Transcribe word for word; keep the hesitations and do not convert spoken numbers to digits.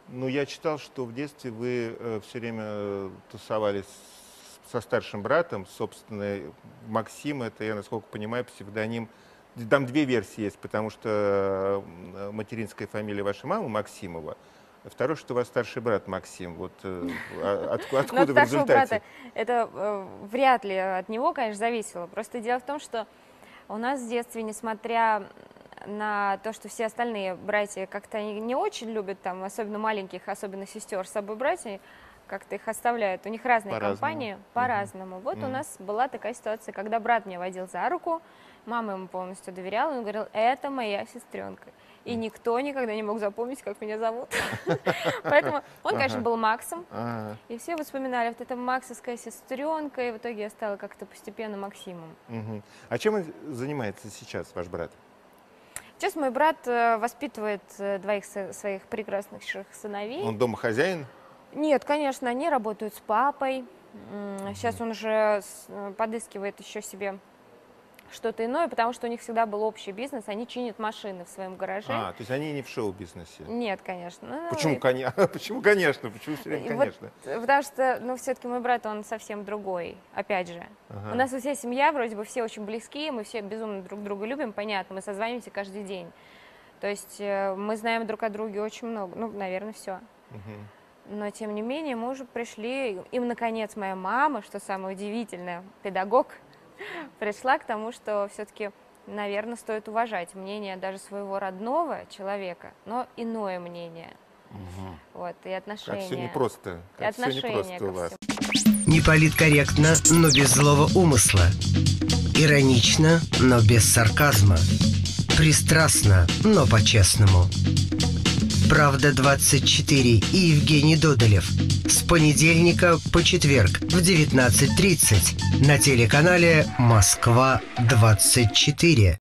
Ну, я читал, что в детстве вы э, все время э, тусовались с- со старшим братом, собственно, Максим, это, я насколько понимаю, псевдоним. Там две версии есть, потому что э, материнская фамилия вашей мамы Максимова, а второе, что у вас старший брат Максим. Вот э, а- отку- Но от откуда в старшего брата результате? это э, вряд ли от него, конечно, зависело. Просто дело в том, что у нас в детстве, несмотря на то, что все остальные братья как-то они не очень любят, там, особенно маленьких, особенно сестер с собой братья, как-то их оставляют. У них разные По-разному. компании, Мгм. по-разному. Вот у М. нас была такая ситуация, когда брат меня водил за руку, мама ему полностью доверяла, он говорил, это моя сестренка. И М. никто никогда не мог запомнить, как меня зовут. Поэтому он, конечно, Ага. был Максом, Ага. и все вспоминали, вот эта максовская сестренка, и в итоге я стала как-то постепенно Максимом. Мгм. А чем он занимается сейчас, ваш брат? Сейчас мой брат э, воспитывает э, двоих со- своих прекрасных ш- сыновей. Он домохозяин? Нет, конечно, они работают с папой. Мгм. Сейчас он уже с- э, подыскивает еще себе что-то иное, потому что у них всегда был общий бизнес. Они чинят машины в своем гараже. А, то есть они не в шоу-бизнесе. Нет, конечно. Ну, Почему, и- коня... Почему, конечно? Почему все время, и вот, конечно? э, потому что, ну, все-таки мой брат, он совсем другой, опять же. У Ага. нас вот вся семья, вроде бы все очень близкие, мы все безумно друг друга любим, понятно, мы созваниваемся каждый день. То есть э, мы знаем друг о друге очень много, ну, наверное, все. Мгм. Но, тем не менее, мы уже пришли, им, наконец, моя мама, что самое удивительное, педагог, пришла к тому, что все-таки, наверное, стоит уважать мнение даже своего родного человека, но иное мнение, Мгм. вот, и Как все отношение, непросто. и Как все отношение непросто ко у вас. всему. Не политкорректно, но без злого умысла. Иронично, но без сарказма. Пристрастно, но по-честному. «Правда двадцать четыре» и Евгений Додолев. С понедельника по четверг в девятнадцать тридцать на телеканале «Москва двадцать четыре».